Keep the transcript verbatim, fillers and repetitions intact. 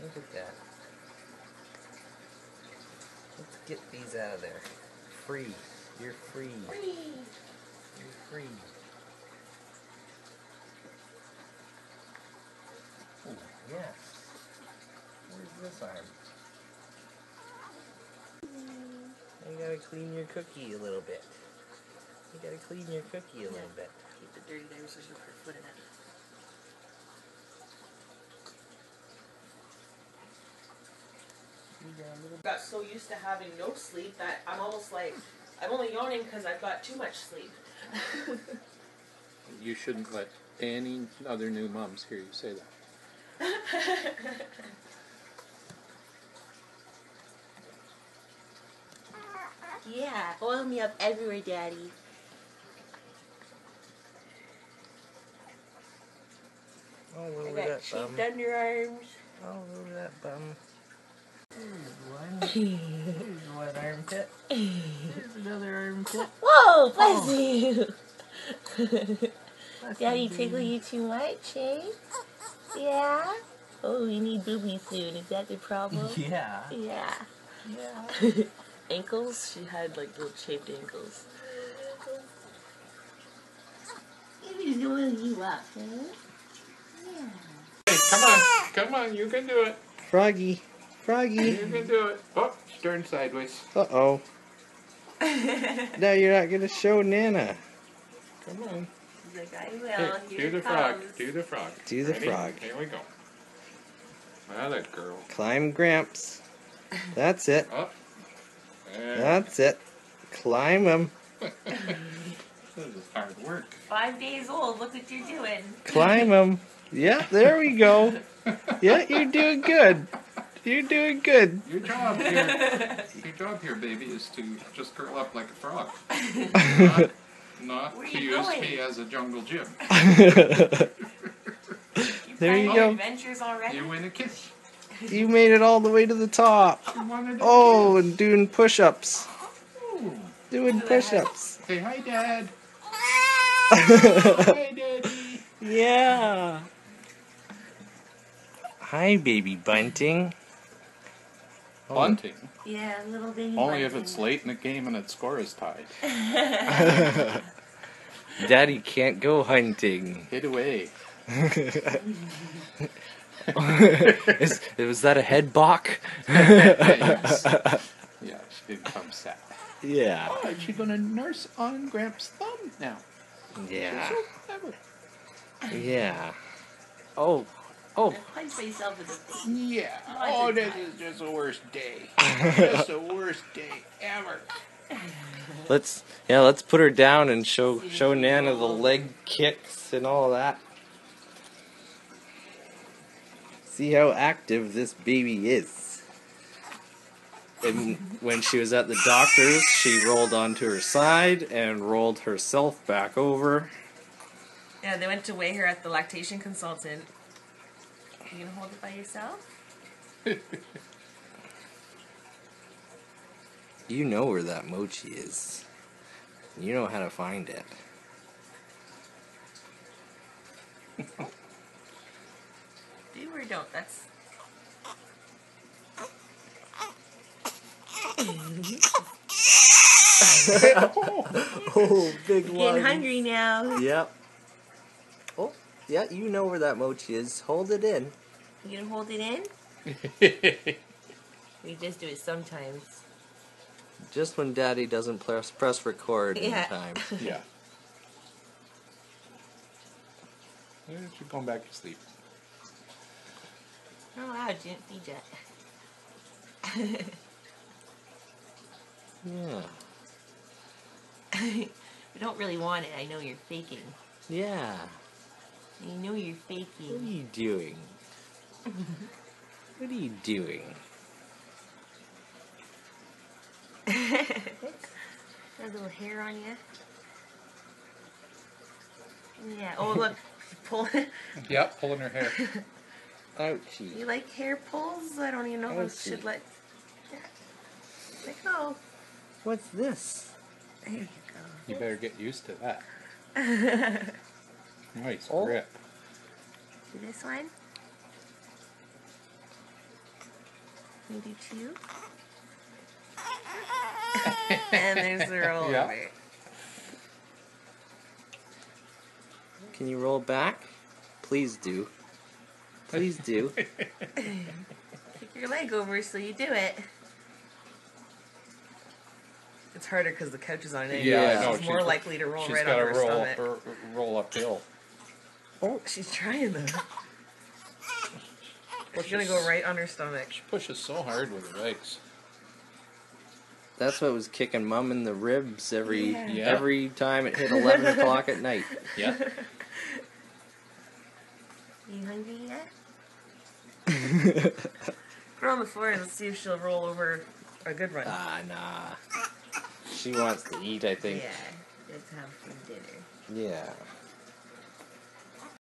Look at that. Let's get these out of there. Free. You're free. Free. You're free. Oh, yes. Where's this arm? You gotta clean your cookie a little bit. You gotta clean your cookie a Yeah. little bit. Keep the dirty there so you put your foot in it. Got so used to having no sleep that I'm almost like, I'm only yawning because I've got too much sleep. You shouldn't let any other new moms hear you say that. Yeah, oil me up everywhere, Daddy. Oh, I look at got that shaped bum. underarms. Oh, look at that bum. Here's one. Here's one armpit. Here's another armpit. Whoa, bless Oh. you. Bless Daddy you, tickle baby. you too much, eh? Yeah? Oh, we need boobies soon. Is that the problem? Yeah. Yeah. Yeah. Ankles? She had like little shaped ankles. Baby's going you up, huh? Yeah. Hey, come on. Come on, you can do it. Froggy. Froggy. You can do it. Oh, turn sideways. Uh-oh. Now you're not going to show Nana. Come on. He's like, I will. Here, Here do it the frog. comes. Do the frog. Do the Ready? frog. Here we go. Well, that girl. Climb Gramps. That's it. Up. There. That's it. Climb him. This is hard work. Five days old. Look what you're doing. Climb him. Yeah, there we go. Yeah, you're doing good. You're doing good. Your job here, your job here, baby, is to just curl up like a frog. Not, not Where to you use going? me as a jungle gym. There you Planning go. adventures already? You win a kiss. You made it all the way to the top. You wanted a Oh, kiss. and doing push-ups. Ooh. Doing push-ups. Say hi, Dad. Hi, Daddy. Yeah. Hi, baby bunting. Oh. Bunting. Yeah, little baby. Only if bunting. it's late in the game and its score is tied. Daddy can't go hunting. Hit away. Is, was that a head bok? Yes. Yeah, she didn't come sad. Yeah. Oh, she's gonna nurse on Gramps' thumb now. Yeah. She's so clever. Yeah. Oh. Oh. Punch myself in the face. Yeah. Lots Oh, of this times. is just the worst day. Just the worst day ever. Let's yeah, let's put her down and show show Nana the leg kicks and all that. See how active this baby is. And when she was at the doctor's, she rolled onto her side and rolled herself back over. Yeah, they went to weigh her at the lactation consultant. You gonna hold it by yourself? You know where that mochi is. You know how to find it. Do or don't. That's. Oh, big Getting hungry now. Yep. Oh, yeah, you know where that mochi is. Hold it in. You gonna hold it in? We just do it sometimes. Just when Daddy doesn't press press record Yeah. in time. Yeah. She's going back to sleep. Oh wow, didn't feed yet. Yeah. We don't really want it. I know you're faking. Yeah. You know you're What are faking. you doing? What are you doing? Got a little hair on you. Yeah. Oh look, pull. Yep, pulling her hair. Ouchie. You like hair pulls? I don't even know if I Ouchie. should let. Yeah. Let go. What's this? There you You better get used to that. go. Nice Oh. grip. This one. Can you do two? And there's the roll Yeah. over. Can you roll back? Please do. Please do. Kick your leg over so you do it. It's harder because the couch is on an angle. Yeah, I know. She's more likely to roll she's right gotta onto her roll, stomach. r- roll uphill. Oh, she's trying though. She's Pushes, gonna go right on her stomach. She pushes so hard with her legs. That's what was kicking Mum in the ribs every Yeah. Yeah. every time it hit eleven o'clock at night. Yeah. You hungry yet? Put her on the floor and let's see if she'll roll over a good one. Ah, nah. She wants to eat, I think. Yeah, let's have some dinner. Yeah.